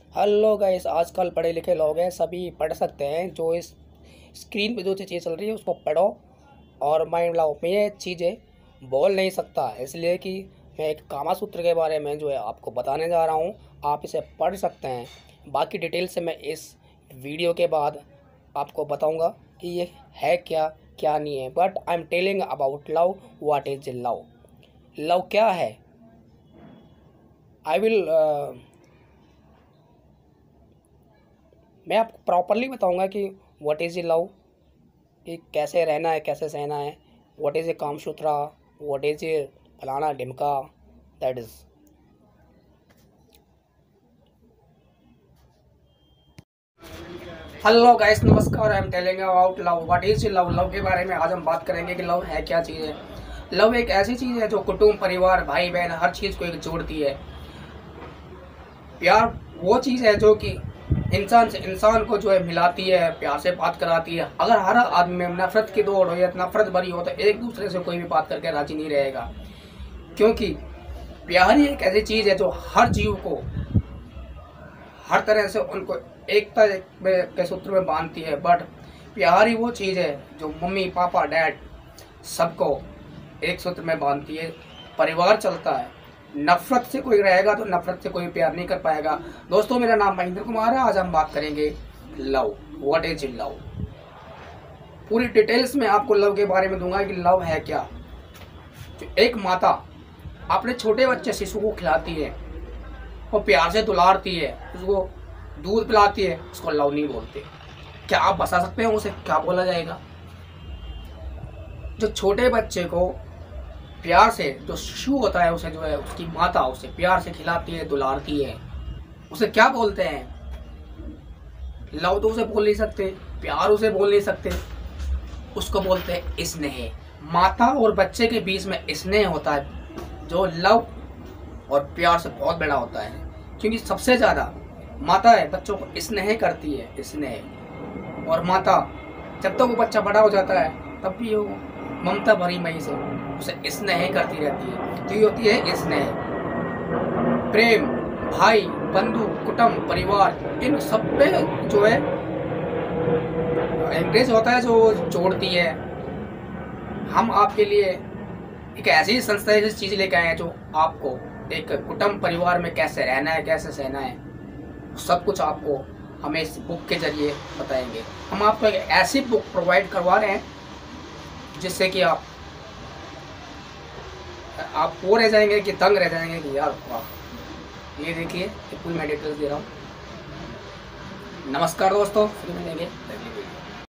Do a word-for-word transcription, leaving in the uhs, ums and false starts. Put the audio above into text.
Hello guys, आजकल पढ़े लिखे लोग हैं, सभी पढ़ सकते हैं। जो इस स्क्रीन पे जो चीज़ चल रही है उसको पढ़ो और माइंड लाओ। मैं ये चीज़ें बोल नहीं सकता, इसलिए कि मैं एक कामा सूत्र के बारे में जो है आपको बताने जा रहा हूँ। आप इसे पढ़ सकते हैं। बाकी डिटेल से मैं इस वीडियो के बाद आपको बताऊँगा कि ये है क्या क्या नहीं है। But I am telling about love. What is love? Love क्या है? आई विल मैं आपको प्रॉपरली बताऊंगा कि व्हाट इज़ ए लव, कि कैसे रहना है, कैसे सहना है। What is a Kamasutra, what is a फलाना ढिमका, दैट इज़। हेलो गाइस, नमस्कार। I am telling about love. What is love? Love के बारे में आज हम बात करेंगे कि लव है क्या चीज़ है। लव एक ऐसी चीज़ है जो कुटुंब, परिवार, भाई बहन, हर चीज़ को एक जोड़ती है। प्यार वो चीज़ है जो कि इंसान से इंसान को जो है मिलाती है, प्यार से बात कराती है। अगर हर आदमी में नफरत की दौड़ हो या नफरत भरी हो तो एक दूसरे से कोई भी बात करके राजी नहीं रहेगा। क्योंकि प्यार ही एक ऐसी चीज़ है जो हर जीव को हर तरह से उनको एकता के सूत्र में बांधती है। बट प्यार ही वो चीज़ है जो मम्मी पापा डैड सबको एक सूत्र में बांधती है। परिवार चलता है। नफरत से कोई रहेगा तो नफरत से कोई प्यार नहीं कर पाएगा। दोस्तों, मेरा नाम महेंद्र कुमार है। आज हम बात करेंगे लव। What is love? पूरी डिटेल्स में आपको लव के बारे में दूंगा कि लव है क्या। जो एक माता अपने छोटे बच्चे शिशु को खिलाती है, वो प्यार से दुलारती है, उसको दूध पिलाती है, उसको लव नहीं बोलते। क्या आप बता सकते हैं उसे क्या बोला जाएगा? जो छोटे बच्चे को प्यार से, जो शिशु होता है, उसे जो है उसकी माता उसे प्यार से खिलाती है, दुलारती है, उसे क्या बोलते हैं? लव तो उसे बोल नहीं सकते, प्यार उसे बोल नहीं सकते, उसको बोलते हैं स्नेह। माता और बच्चे के बीच में स्नेह होता है जो लव और प्यार से बहुत बड़ा होता है। क्योंकि सबसे ज्यादा माता है बच्चों को स्नेह करती है, स्नेह। और माता जब तक वो बच्चा बड़ा हो जाता है तब भी वो ममता भरी मई से उसे स्नेह करती रहती है। तो ये होती है स्नेह। प्रेम, भाई, बंधु, कुटुंब, परिवार, इन सब पे जो है एंगेज होता है, जो जोड़ती है। हम आपके लिए एक ऐसी संस्था है, चीज लेके आए हैं जो आपको एक कुटुंब परिवार में कैसे रहना है, कैसे सहना है, सब कुछ आपको हमें इस बुक के जरिए बताएंगे। हम आपको एक ऐसी बुक प्रोवाइड करवा रहे हैं जिससे कि आप आप वो रह जाएंगे कि तंग रह जाएंगे कि यार वाह। ये देखिए, पूरी मैं डिटेल्स दे रहा हूँ। नमस्कार दोस्तों, फिर मिलेंगे।